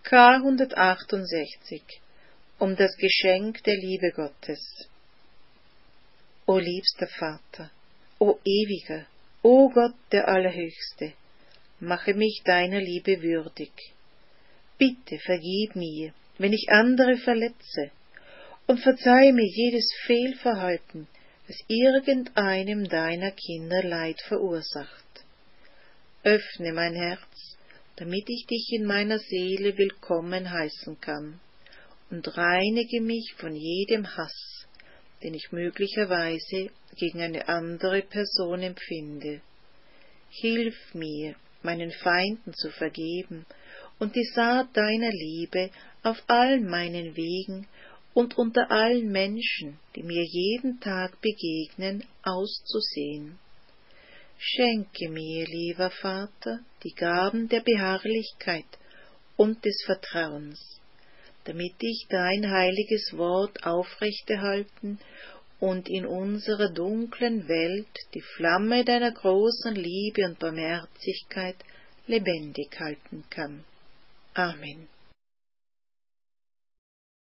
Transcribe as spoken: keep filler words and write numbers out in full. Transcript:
K hundertachtundsechzig. Um das Geschenk der Liebe Gottes. O liebster Vater, o ewiger, o Gott der Allerhöchste, mache mich deiner Liebe würdig. Bitte vergib mir, wenn ich andere verletze, und verzeih mir jedes Fehlverhalten, das irgendeinem deiner Kinder Leid verursacht. Öffne mein Herz, damit ich dich in meiner Seele willkommen heißen kann, und reinige mich von jedem Hass, den ich möglicherweise gegen eine andere Person empfinde. Hilf mir, meinen Feinden zu vergeben und die Saat deiner Liebe auf allen meinen Wegen und unter allen Menschen, die mir jeden Tag begegnen, auszusehen. Schenke mir, lieber Vater, die Gaben der Beharrlichkeit und des Vertrauens, damit ich dein heiliges Wort aufrechterhalten und in unserer dunklen Welt die Flamme deiner großen Liebe und Barmherzigkeit lebendig halten kann. Amen.